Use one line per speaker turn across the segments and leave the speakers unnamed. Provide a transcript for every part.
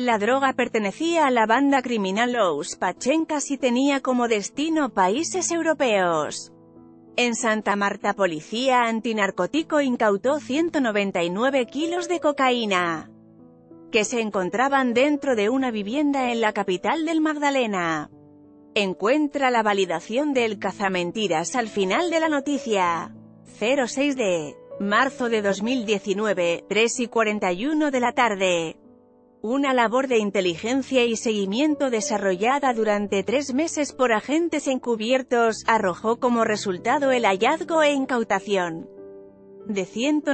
La droga pertenecía a la banda criminal Los Pachenkas y tenía como destino países europeos. En Santa Marta, policía antinarcótico incautó 199 kilos de cocaína, que se encontraban dentro de una vivienda en la capital del Magdalena. Encuentra la validación del cazamentiras al final de la noticia. 06 de marzo de 2019, 3:41 de la tarde. Una labor de inteligencia y seguimiento desarrollada durante 3 meses por agentes encubiertos, arrojó como resultado el hallazgo e incautación de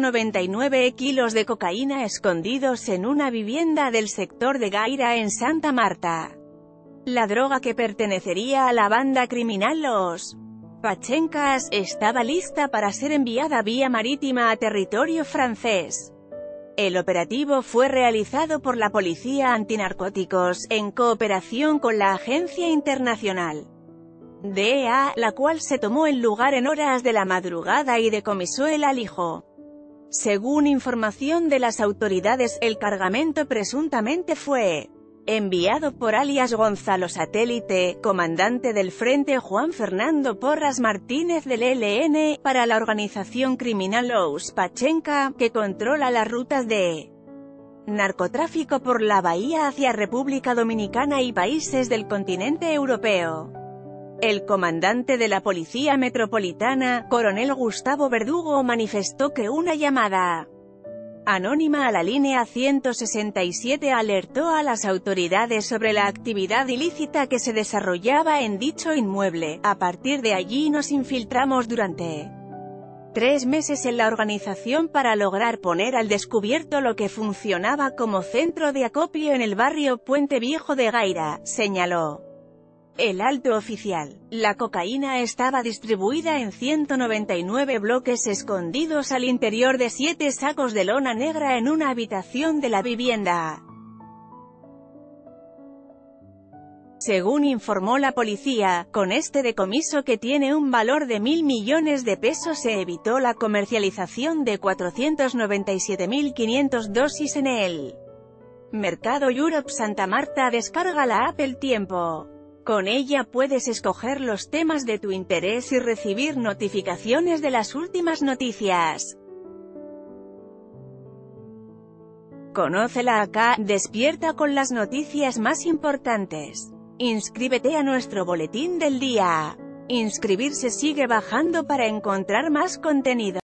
199 kilos de cocaína escondidos en una vivienda del sector de Gaira en Santa Marta. La droga, que pertenecería a la banda criminal Los Pachenkas, estaba lista para ser enviada vía marítima a territorio francés. El operativo fue realizado por la Policía Antinarcóticos, en cooperación con la Agencia Internacional DEA, la cual se tomó el lugar en horas de la madrugada y decomisó el alijo. Según información de las autoridades, el cargamento presuntamente fue enviado por alias Gonzalo Satélite, comandante del Frente Juan Fernando Porras Martínez del ELN, para la organización criminal Los Pachenka, que controla las rutas de narcotráfico por la bahía hacia República Dominicana y países del continente europeo. El comandante de la Policía Metropolitana, coronel Gustavo Verdugo, manifestó que una llamada anónima a la línea 167 alertó a las autoridades sobre la actividad ilícita que se desarrollaba en dicho inmueble. A partir de allí nos infiltramos durante 3 meses en la organización para lograr poner al descubierto lo que funcionaba como centro de acopio en el barrio Puente Viejo de Gaira, señaló el alto oficial. La cocaína estaba distribuida en 199 bloques escondidos al interior de 7 sacos de lona negra en una habitación de la vivienda. Según informó la policía, con este decomiso, que tiene un valor de 1.000 millones de pesos, se evitó la comercialización de 497.500 dosis en el mercado Europe. Santa Marta. Descarga la app El Tiempo. Con ella puedes escoger los temas de tu interés y recibir notificaciones de las últimas noticias. Conócela acá, despierta con las noticias más importantes. Inscríbete a nuestro boletín del día. Inscribirse sigue bajando para encontrar más contenido.